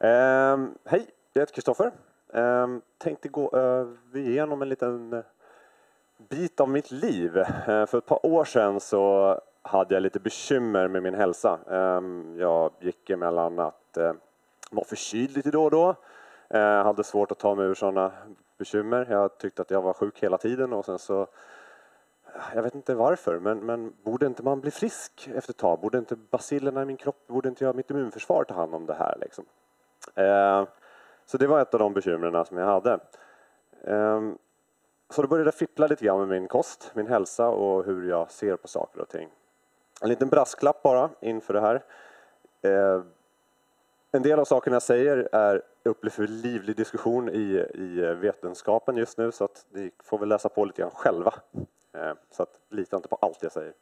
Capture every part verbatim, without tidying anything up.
Um, hej, jag heter Kristoffer. Um, tänkte gå uh, igenom en liten uh, bit av mitt liv. Uh, för ett par år sedan så hade jag lite bekymmer med min hälsa. Um, jag gick emellan att uh, vara förkyld lite då och då. Uh, hade svårt att ta mig ur sådana bekymmer. Jag tyckte att jag var sjuk hela tiden och sen så jag vet inte varför, men, men borde inte man bli frisk efter ett tag? Borde inte bacillerna i min kropp, borde inte jag mitt immunförsvar ta hand om det här liksom? Eh, så det var ett av de bekymren som jag hade. Eh, så då började jag fippla lite grann med min kost, min hälsa och hur jag ser på saker och ting. En liten brasklapp bara inför det här. Eh, en del av sakerna jag säger är upplevt för livlig diskussion i, i vetenskapen just nu, så att ni får väl läsa på lite grann själva. Så att lita inte på allt jag säger.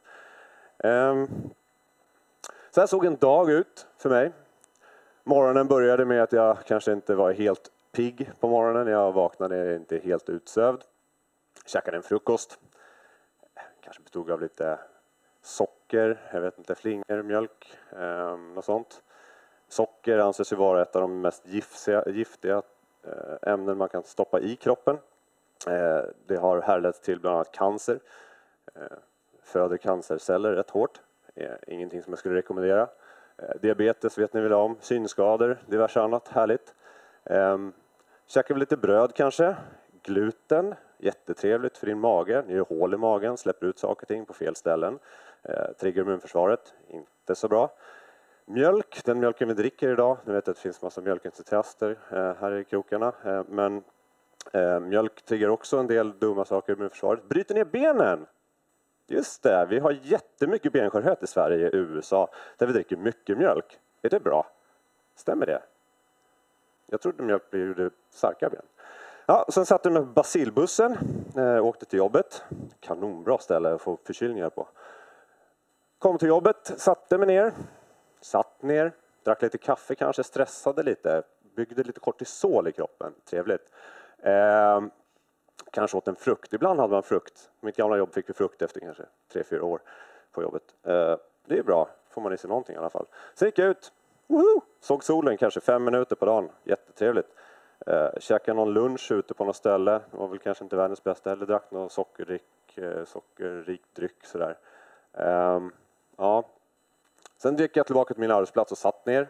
Så här såg en dag ut för mig. Morgonen började med att jag kanske inte var helt pigg på morgonen. Jag vaknade inte helt utsövd. Käkade en frukost. Kanske bestod av lite socker, jag vet inte, flingor, mjölk, något sånt. Socker anses ju vara ett av de mest giftiga, giftiga ämnen man kan stoppa i kroppen. Det har härletts till bland annat cancer. Föder cancerceller rätt hårt. Ingenting som jag skulle rekommendera. Diabetes vet ni väl om. Synskador, diverse annat härligt. Käkar vi lite bröd kanske. Gluten, jättetrevligt för din mage. Ni gör hål i magen, släpper ut saker och ting på fel ställen. Triggar immunförsvaret, inte så bra. Mjölk, den mjölken vi dricker idag. Nu vet jag att det finns massa mjölkentusiaster här i krokarna. Men Eh, mjölk triggar också en del dumma saker med försvaret. Bryter ner benen. Just det, vi har jättemycket benskörhet i Sverige och U S A. Där vi dricker mycket mjölk. Är det bra? Stämmer det? Jag trodde mjölk blev starka ben. Ja, sen satt jag med bacillbussen. Eh, åkte till jobbet. Kanonbra ställe att få förkylningar på. Kom till jobbet, satte mig ner. Satt ner. Drack lite kaffe kanske, stressade lite. Byggde lite kortisol i kroppen. Trevligt. Eh, kanske åt en frukt. Ibland hade man frukt. Mitt gamla jobb fick vi frukt efter kanske tre, fyra år på jobbet. Eh, det är bra. Får man i sig någonting i alla fall. Sen gick jag ut. Woho! Såg solen kanske fem minuter på dagen. Jättetrevligt. Eh, käkade någon lunch ute på något ställe. Det var väl kanske inte världens bästa. Eller drack någon sockerrik, eh, sockerrik dryck sådär. Eh, ja. Sen gick jag tillbaka till min arbetsplats och satt ner.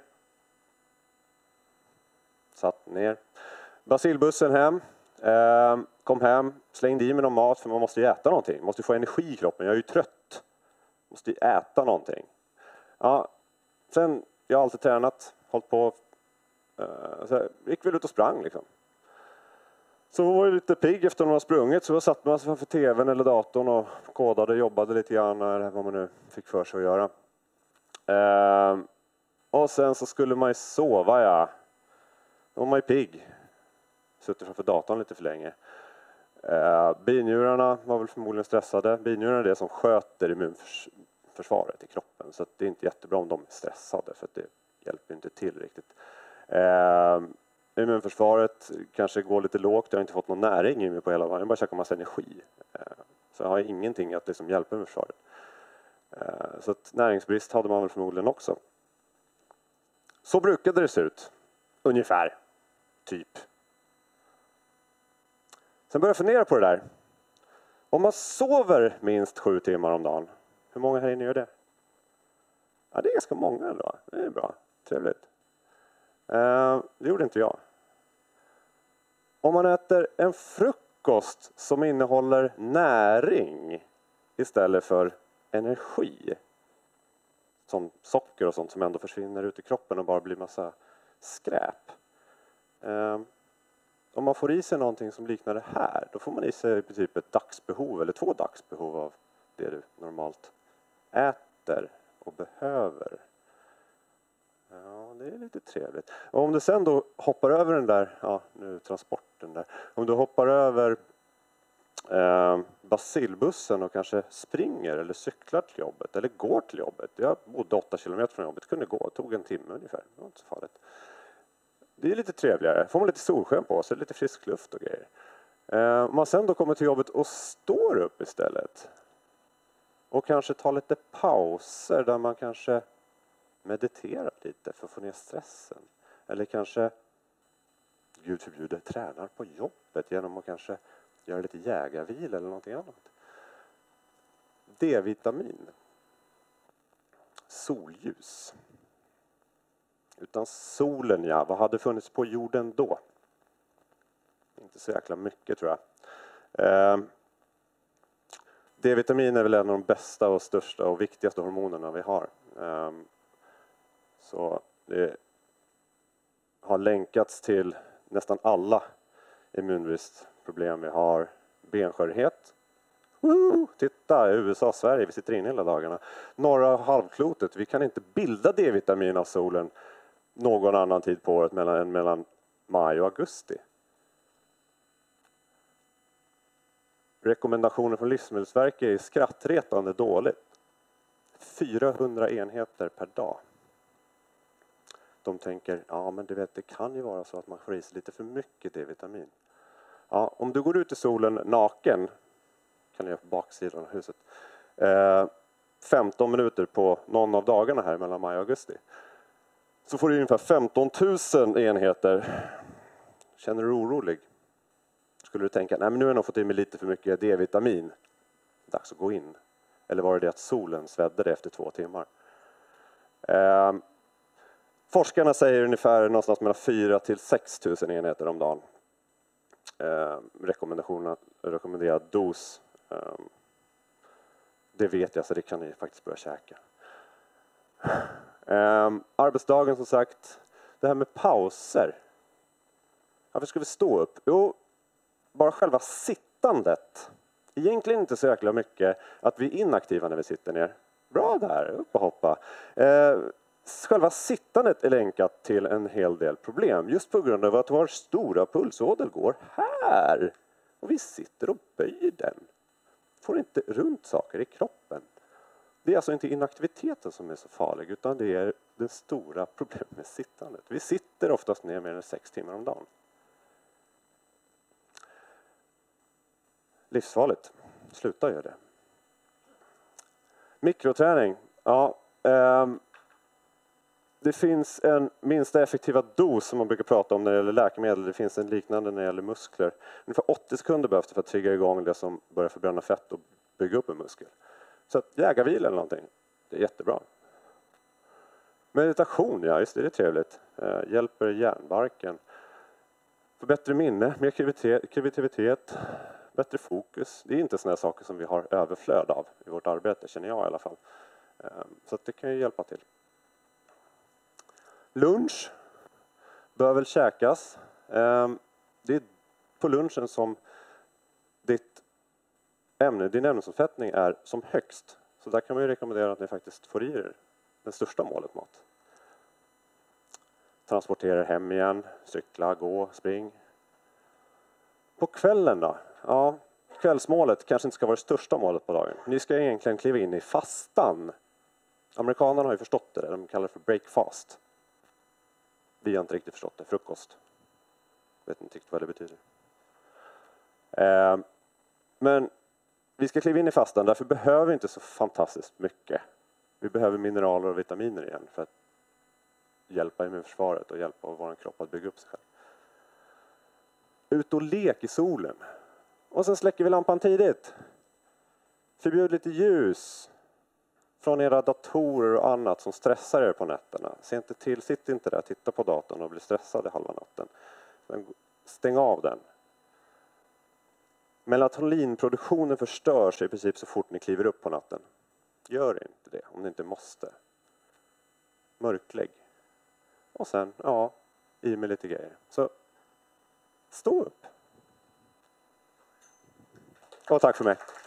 Satt ner. Bacillbussen hem. Eh, kom hem. Slängde i mig någon mat för man måste ju äta någonting. Man måste få energi i kroppen. Jag är ju trött. Måste ju äta någonting. Ja. Sen, jag har alltid tränat. Hållit på. Eh, så gick väl ut och sprang liksom. Så var jag lite pigg efter att man har sprungit. Så jag satt man framför tvn eller datorn och kodade, jobbade lite grann. Eller vad man nu fick för sig att göra. Eh, och sen så skulle man ju sova, ja. Då var man ju pigg. Suttit framför datorn lite för länge. Eh, binjurarna var väl förmodligen stressade. Binjurarna är det som sköter immunförsvaret i kroppen. Så att det är inte jättebra om de är stressade. För att det hjälper inte till riktigt. Eh, immunförsvaret kanske går lite lågt. Jag har inte fått någon näring i mig på hela dagen. Jag bara käkar massa energi. Eh, så jag har ingenting att liksom hjälpa med försvaret. Eh, så att näringsbrist hade man väl förmodligen också. Så brukade det se ut. Ungefär. Typ. Sen börjar jag fundera på det där. Om man sover minst sju timmar om dagen. Hur många här inne gör det? Ja, det är ganska många ändå. Det är bra. Trevligt. Eh, det gjorde inte jag. Om man äter en frukost som innehåller näring istället för energi. Som socker och sånt som ändå försvinner ut i kroppen och bara blir massa skräp. Eh, om man får i sig någonting som liknar det här, då får man i sig typ ett dagsbehov eller två dagsbehov av det du normalt äter och behöver. Ja, det är lite trevligt. Och om du sen då hoppar över den där, ja nu transporten där. Om du hoppar över eh, bacillbussen och kanske springer eller cyklar till jobbet eller går till jobbet. Jag bodde åtta kilometer från jobbet, kunde gå, tog en timme ungefär, det var inte så farligt. Det är lite trevligare. Får man lite solsken på sig, lite frisk luft och grejer. Eh, om man sen då kommer till jobbet och står upp istället. Och kanske tar lite pauser där man kanske mediterar lite för att få ner stressen. Eller kanske, Gud förbjuder, tränar på jobbet genom att kanske göra lite jägarvil eller någonting annat. D-vitamin. Solljus. Utan solen, ja, vad hade funnits på jorden då? Inte så jäkla mycket, tror jag. Eh, D-vitamin är väl en av de bästa och största och viktigaste hormonerna vi har. Eh, så det har länkats till nästan alla immunbristproblem vi har. Benskörhet. Woo! Titta, U S A och Sverige, vi sitter inne hela dagarna. Norra halvklotet, vi kan inte bilda D-vitamin av solen någon annan tid på året mellan, än mellan maj och augusti. Rekommendationer från Livsmedelsverket är skrattretande dåligt. fyrahundra enheter per dag. De tänker, ja men du vet, det kan ju vara så att man får i sig lite för mycket D-vitamin. Ja, om du går ut i solen naken, kan du göra på baksidan av huset, eh, femton minuter på någon av dagarna här mellan maj och augusti, så får du ungefär femton tusen enheter. Känner du orolig? Skulle du tänka, nej men nu har jag nog fått i mig lite för mycket D-vitamin. Dags att gå in. Eller var det det att solen svedde det efter två timmar? Eh, forskarna säger ungefär någonstans mellan fyra till sex tusen enheter om dagen. Eh, rekommendationerna, rekommenderad dos. Eh, det vet jag, så det kan ni faktiskt börja käka. Eh, arbetsdagen som sagt. Det här med pauser. Varför ska vi stå upp? Jo, bara själva sittandet. Egentligen inte så jäkla mycket att vi är inaktiva när vi sitter ner. Bra där, upp och hoppa. Eh, själva sittandet är länkat till en hel del problem. Just på grund av att vår stora pulsåder går här. Och vi sitter och böjer den. Får inte runt saker i kroppen. Det är alltså inte inaktiviteten som är så farlig, utan det är det stora problemet med sittandet. Vi sitter oftast ner mer än sex timmar om dagen. Livsfarligt. Sluta göra det. Mikroträning. Ja, eh, det finns en minsta effektiva dos som man brukar prata om när det gäller läkemedel. Det finns en liknande när det gäller muskler. Ungefär åttio sekunder behövs det för att trigga igång det som börjar förbränna fett och bygga upp en muskel. Så att jägarvil eller någonting, det är jättebra. Meditation, ja just det, det är trevligt. Eh, hjälper hjärnbarken. För bättre minne, mer kreativitet, bättre fokus. Det är inte sådana saker som vi har överflöd av i vårt arbete, känner jag i alla fall. Eh, så att det kan ju hjälpa till. Lunch bör väl käkas. Eh, det är på lunchen som ditt ämne, din ämnesomsättning är som högst. Så där kan man ju rekommendera att ni faktiskt får i er den största målet mat. Transportera hem igen, cykla, gå, spring. På kvällen då? Ja, kvällsmålet kanske inte ska vara det största målet på dagen. Ni ska egentligen kliva in i fastan. Amerikanerna har ju förstått det, de kallar det för breakfast. Vi har inte riktigt förstått det, frukost. Vet inte riktigt vad det betyder. Eh, men vi ska kliva in i fastan, därför behöver vi inte så fantastiskt mycket. Vi behöver mineraler och vitaminer igen för att hjälpa immunförsvaret och hjälpa vår kropp att bygga upp sig själv. Ut och lek i solen. Och sen släcker vi lampan tidigt. Förbjud lite ljus från era datorer och annat som stressar er på nätterna. Se inte till, sitt inte där, titta på datorn och bli stressad i halva natten. Stäng av den. Melatoninproduktionen förstörs i princip så fort ni kliver upp på natten. Gör inte det om ni inte måste. Mörklägg. Och sen, ja, i med lite grejer. Så, stå upp. Och tack för mig.